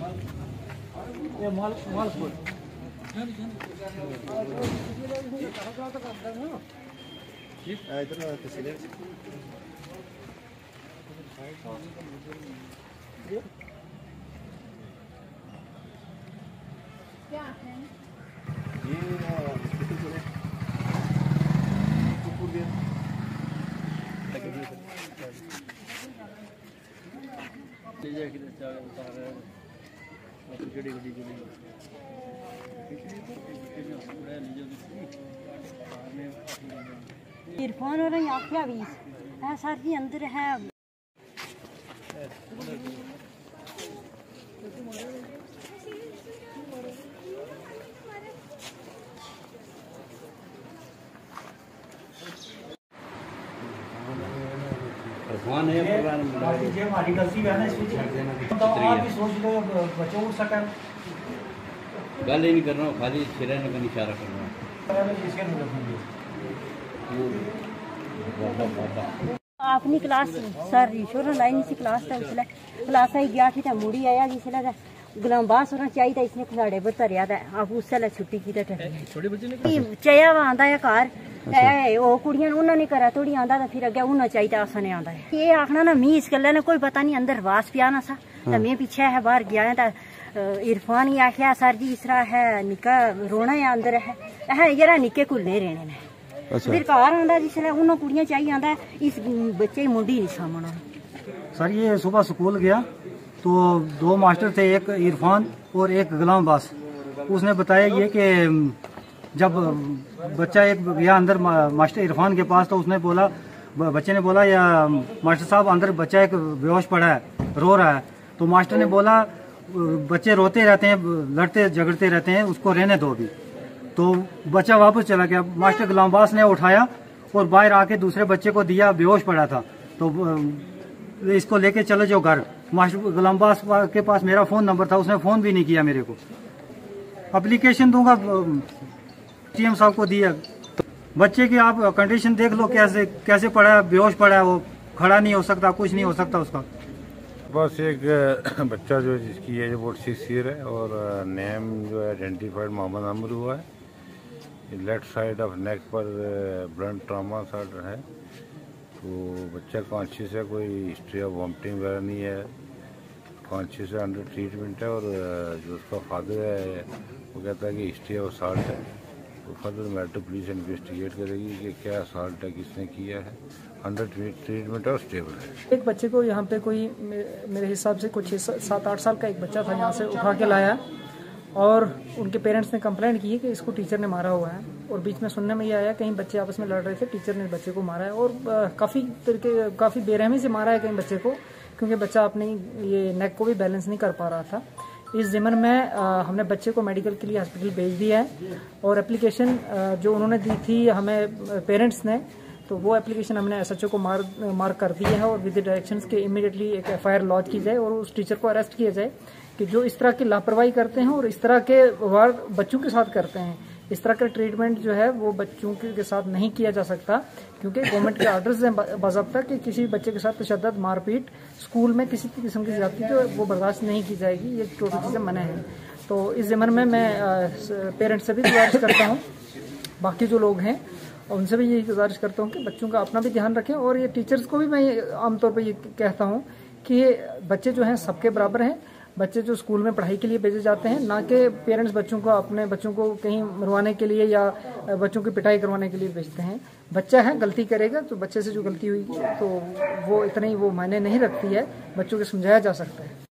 ये मालपुर क्या है इरफान और आख्या भी है सर जी अंदर है इरफान है हमारी गलती है ना इसमें तो आप भी सोच लो बच्चों उठ सके गल ही नहीं कर रहा हूँ, खाली सिरे का इशारा कर रहा हूँ। अपनी क्लास सर ईश्वर लाइन सी क्लास था उसले क्लास आई गया थी मुड़ी आया जिसले गुलाम बास होना चाहिए इसने खिलाड़े पर धरिया आप उसले छुट्टी की चया आंदा है घर वो कुड़ियां उन्होंने करा थोड़ी आंदा तो फिर अगे उन्हें चाहिए असने आंदा है ये आखना ना मी इस गल ने कोई पता नहीं अंदर वास पिया ना सा मैं पीछे है बाहर गया है इरफान ही आख्या सर जी इस तरह है निका रोना है अंदर है जरा निके कुलने रहने ने फिर घर आंदा जिसले उन्होंने कुड़ियां चाहिए आंदा इस बच्चे की मुंडी नहीं सामना। सर ये सुबह स्कूल गया तो दो मास्टर थे, एक इरफान और एक गुलाम बास। उसने बताया ये कि जब बच्चा एक गया अंदर मास्टर इरफान के पास तो उसने बोला, बच्चे ने बोला या मास्टर साहब अंदर बच्चा एक बेहोश पड़ा है, रो रहा है। तो मास्टर ने बोला बच्चे रोते रहते हैं, लड़ते झगड़ते रहते हैं, उसको रहने दो भी। तो बच्चा वापस चला गया। मास्टर गुलाम बास ने उठाया और बाहर आके दूसरे बच्चे को दिया, बेहोश पड़ा था। तो इसको लेके चले जाओ घर। मास्टर गुलाम बास के पास मेरा फोन नंबर था, उसने फोन भी नहीं किया मेरे को। एप्लीकेशन दूंगा टीएम साहब को दिया। बच्चे की आप कंडीशन देख लो कैसे पड़ा है, बेहोश पड़ा है, वो खड़ा नहीं हो सकता, कुछ नहीं हो सकता उसका। बस एक बच्चा जो है जिसकी एज अबाउट 6 ईयर है और नेम जो है आइडेंटिफाइड मोहम्मद अमर हुआ है। लेफ्ट साइड ऑफ नेक पर ब्लंट ट्रॉमा सर है। तो बच्चा कॉन्शियस है, कोई हिस्ट्री ऑफ वॉमिटिंग वगैरह नहीं है, कॉन्शियस है, अंडर ट्रीटमेंट है। और जो उसका फादर है वो कहता है कि हिस्ट्री ऑफ असॉल्ट है। तो फर्दर मैटर पुलिस इन्वेस्टिगेट करेगी कि क्या असॉल्ट है, किसने किया है, अंडर ट्रीटमेंट और स्टेबल है। एक बच्चे को यहाँ पे कोई मेरे हिसाब से कुछ 7-8 साल का एक बच्चा था, यहाँ से उठा के लाया और उनके पेरेंट्स ने कंप्लेंट की कि इसको टीचर ने मारा हुआ है। और बीच में सुनने में ये आया कहीं बच्चे आपस में लड़ रहे थे, टीचर ने बच्चे को मारा है और काफ़ी बेरहमी से मारा है कहीं बच्चे को, क्योंकि बच्चा अपनी ये नेक को भी बैलेंस नहीं कर पा रहा था। इस ज़िमन में हमने बच्चे को मेडिकल के लिए हॉस्पिटल भेज दिया है और एप्लीकेशन जो उन्होंने दी थी हमें पेरेंट्स ने, तो वो एप्लीकेशन हमने एसएचओ को मार्क कर दिया है और विद डायरेक्शंस के इमीडिएटली एक एफआईआर लॉन्च की जाए और उस टीचर को अरेस्ट किया जाए कि जो इस तरह की लापरवाही करते हैं और इस तरह के व्यवहार बच्चों के साथ करते हैं। इस तरह का ट्रीटमेंट जो है वो बच्चों के साथ नहीं किया जा सकता, क्योंकि गवर्नमेंट के ऑर्डर्स हैं बाज़ाब्ता कि किसी बच्चे के साथ तशद्दुद, मारपीट, स्कूल में किसी किस्म की ज्यादती जो वो बर्दाश्त नहीं की जाएगी। ये टोटल चीज़ें मना है। तो इस ज़िमन में मैं पेरेंट्स से भी गुजारिश करता हूँ, बाकी जो लोग हैं उनसे भी यही गुजारिश करता हूँ कि बच्चों का अपना भी ध्यान रखें। और ये टीचर्स को भी मैं आमतौर पर ये कहता हूँ कि बच्चे जो हैं सबके बराबर हैं। बच्चे जो स्कूल में पढ़ाई के लिए भेजे जाते हैं, ना कि पेरेंट्स बच्चों को अपने बच्चों को कहीं मरवाने के लिए या बच्चों की पिटाई करवाने के लिए भेजते हैं। बच्चा है, गलती करेगा तो बच्चे से जो गलती हुई तो वो इतनी वो मायने नहीं रखती है, बच्चों को समझाया जा सकता है।